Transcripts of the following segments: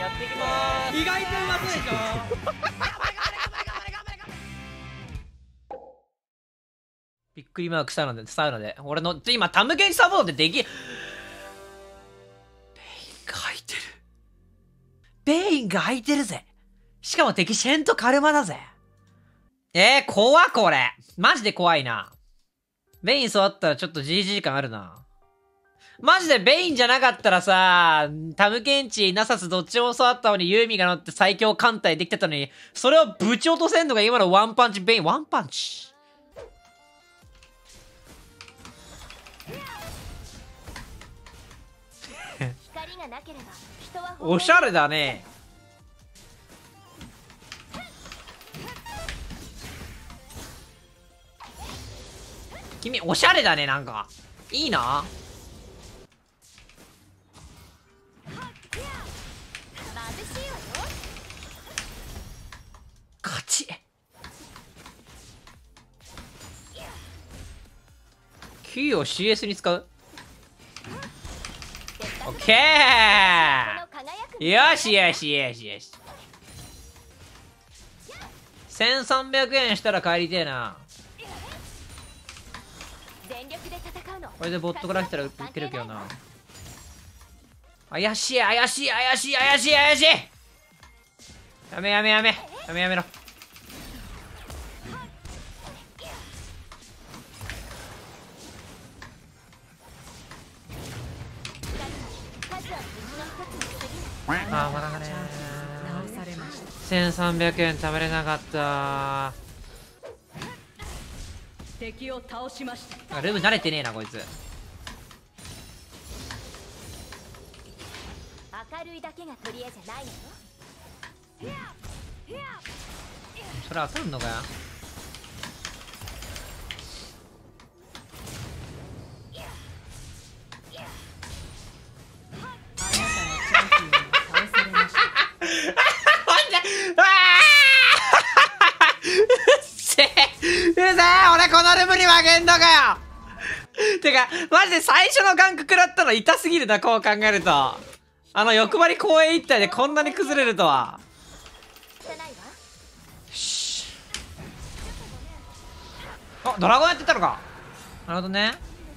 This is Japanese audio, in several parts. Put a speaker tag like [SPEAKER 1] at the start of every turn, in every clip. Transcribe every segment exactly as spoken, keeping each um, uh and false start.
[SPEAKER 1] やっていきまーす。
[SPEAKER 2] 意外とうまそうでしょ。
[SPEAKER 1] びっくりマークサウナで、サウナで。俺の、今、タムケンサポートってでき、ベインが空いてる。ベインが空いてるぜ。しかも敵シェントカルマだぜ。えー、怖っこれ。マジで怖いな。ベイン座ったらちょっと ジージー 感あるな。マジでベインじゃなかったらさ、タムケンチ、ナサスどっちも座ったのにユーミが乗って最強艦隊できてたのに、それをぶち落とせんのが今のワンパンチベイン、ワンパンチ。おしゃれだね。君おしゃれだね。なんかいいな。勝ち。 Q を シーエス に使う。オッケー。よしよしよしよし。せんさんびゃくえんしたら帰りてえな。これでボットから来たら受けるけどな。怪しい怪しい怪しい怪しい怪しい。やめやめやめやめやめろ。あーまだかねー。せんさんびゃくえん貯めれなかったー。
[SPEAKER 3] 敵を倒しました。
[SPEAKER 1] ルーム慣れてねえなこいつ。
[SPEAKER 4] 明るいだけが取り柄じゃないのよ。
[SPEAKER 1] それ当たるのかよ。俺このルームに負けんのかよ。てかマジで最初のガンク食らったの痛すぎるな。こう考えるとあの欲張り公園一体でこんなに崩れるとは。しあ、ドラゴンやってたのか。なるほどね。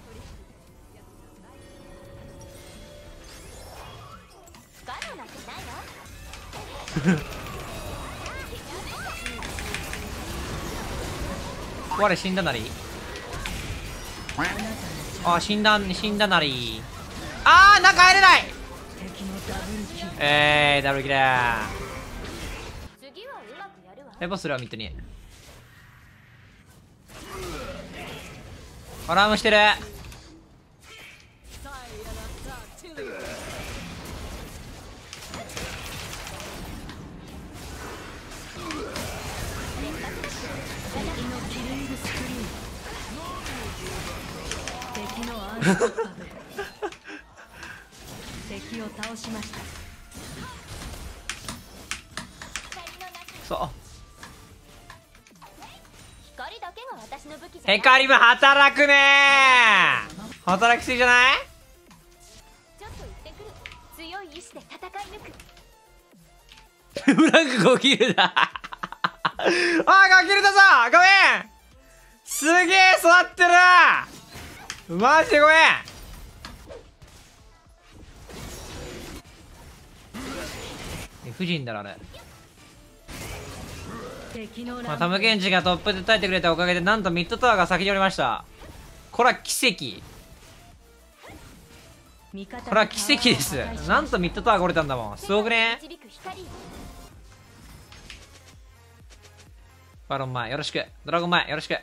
[SPEAKER 1] 我死んだなり。あ、死んだ死んだなり。あー、中入れない。えー、ダブルキラー。レボスルはミッドにアラームしてる。
[SPEAKER 3] 敵を倒しました。
[SPEAKER 1] そう
[SPEAKER 4] 光だけが私の武器じゃない。
[SPEAKER 1] ヘカリム働くねー。働きすぎじゃない？
[SPEAKER 4] ちょっと行ってくる。強い意志で戦い抜く。
[SPEAKER 1] ブランクごキルだ。あー、ごキルだぞ。ごめん。すげえ座ってる。マジでごめん。理不尽だろあれ。まあ、タムケンチがトップで耐えてくれたおかげでなんとミッドタワーが先におりました。これは奇跡。これは奇跡です。なんとミッドタワーが折れたんだもん。すごくね。バロン前よろしく。ドラゴン前よろしく。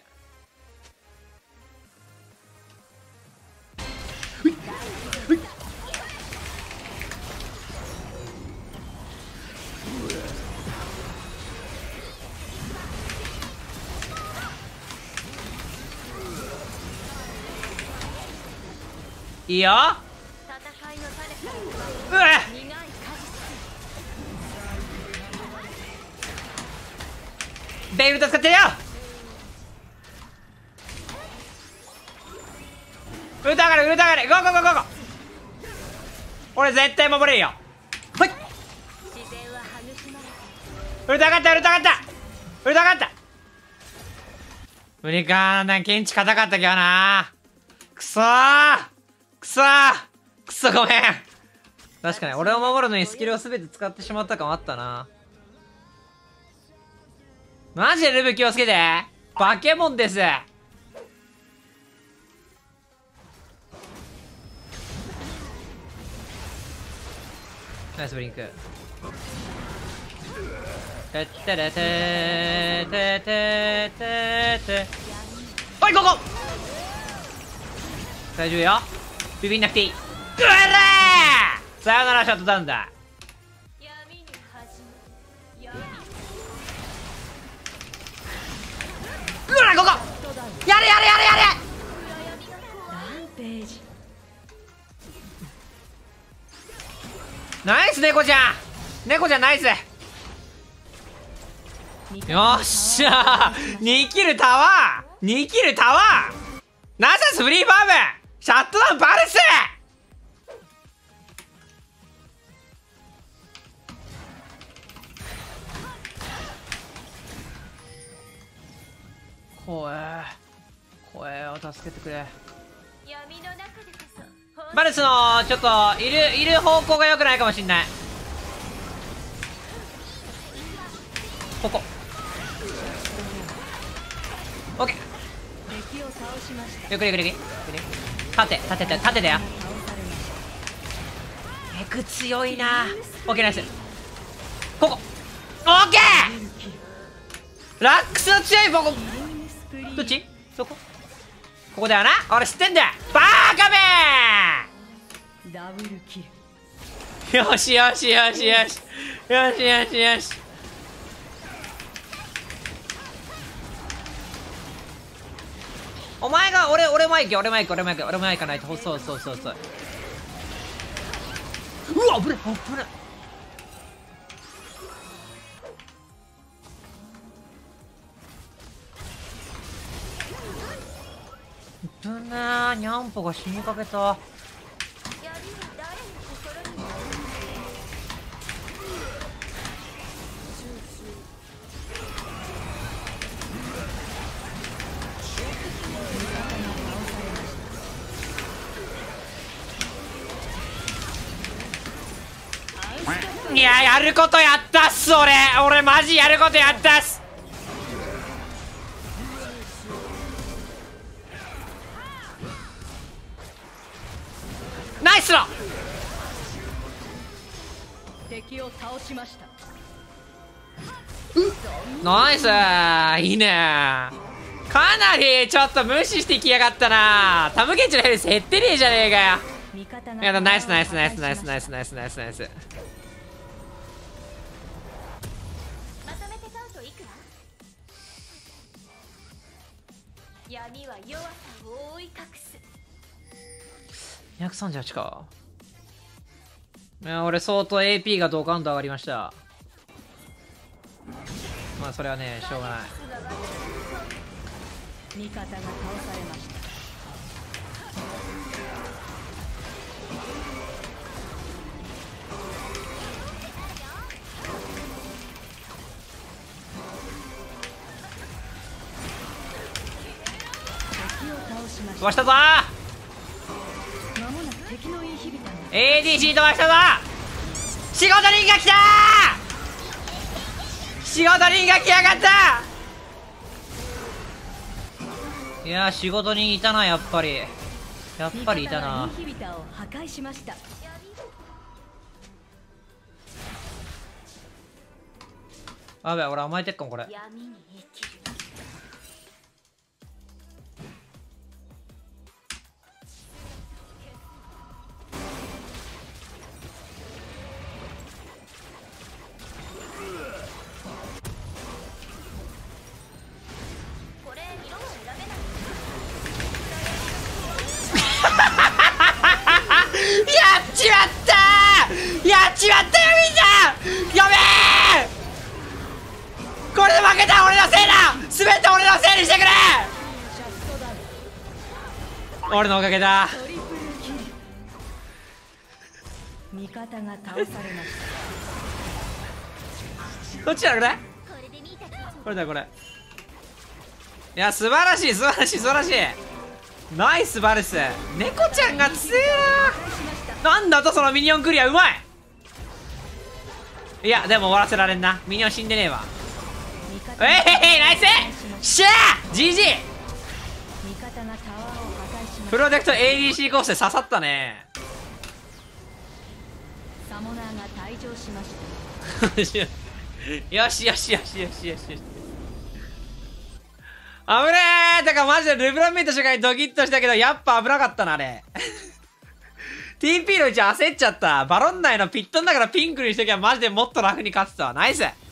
[SPEAKER 1] いいよ。うわっ、ベイル助かってるよ。ウルタ上がれウルタ上がれ。ゴーゴーゴーゴーゴー。俺絶対守れるよ。はい。 ウルト上がったウルト上がったウルト上がった無理かー。なんかケンチ硬かったけどな。くそーくそーくそごめん。確かに俺を守るのにスキルを全て使ってしまった感あったな。マジでルブ気をつけて。バケモンです。ナイスブリンク。てってれてーてててて。おいここ大丈夫よ。ビビんなくていい。うわらーさよならシャットダウンだ。うわここやれやれやれやれ。
[SPEAKER 3] ランページ。
[SPEAKER 1] ナイス猫ちゃん猫ちゃんナイス。よっしゃーにキルタワーにキルタワーナイスフリーファームシャットダウンバルス。怖え怖えを助けてくれ。バルスのちょっといるいる方向が良くないかもしんない。ここオッケー。よくよくよくよく立て立てて立てだよ。エク強いな。オッケーナイス。ここオッケー。ラックスの強いここどっちそこここだよな。俺知ってんだよバーカめ
[SPEAKER 3] ダブルキ
[SPEAKER 1] ル。よしよしよしよしよしよしよし。お前が俺俺前行け俺前行け俺前行け俺前行かないと。そうそうそうそう。うわ危ない危ない。危なーニャンポが死にかけた。いややることやったっす。俺俺マジやることやったっす。ナイスロ
[SPEAKER 3] 敵を倒しました。
[SPEAKER 1] ナイスいいね。かなりちょっと無視してきやがったな。タムケンチのヘルス減ってねえじゃねえかよ。いやナイスナイスナイスナイスナイスナイスナイスナイス。
[SPEAKER 4] まとめて買うといくら？闇は弱さを覆い隠す。
[SPEAKER 1] にひゃくさんじゅうはちか。いや俺相当 エーピー がドカンと上がりました。まあそれはねしょうがない。
[SPEAKER 3] 味方が倒されました。
[SPEAKER 1] 飛ばしたぞー。
[SPEAKER 3] 間もなく敵のインヒビターが
[SPEAKER 1] エーディーシー 飛ばしたぞー。仕事人が来たー。仕事人が来やがった。いやー仕事人いたな。やっぱりやっぱりいたな。
[SPEAKER 3] インヒビターを破壊しました。
[SPEAKER 1] あべ俺甘えてっかもこれ。
[SPEAKER 4] 闇に生きる。これ色を選べない。
[SPEAKER 1] やっちまったー。やっちまったよみんな。やべえ。これで負けた俺のせいだ。全て俺のせいにしてくれ。俺のおかげだ。
[SPEAKER 3] トリプルキル。味方が倒されました。
[SPEAKER 1] どっちだろうね。 これだこれ。いや素晴らしい素晴らしい素晴らしい。ナイスバルス。猫ちゃんが強えな。なんだとそのミニオンクリアうまい。いやでも終わらせられんな。ミニオン死んでねえわ。えへへナイスしゃー ジージー。 プロジェクト エーディーシー コースで刺さったね。
[SPEAKER 3] サモナーが退場しました。
[SPEAKER 1] よしよしよしよしよしよし。危ねえ。だからマジでルブラン見た瞬間にドキッとしたけど、やっぱ危なかったなあれ。ティーピー のうち焦っちゃった。バロン内のピットンだからピンクにしときゃマジでもっと楽に勝ってたわ。ナイス。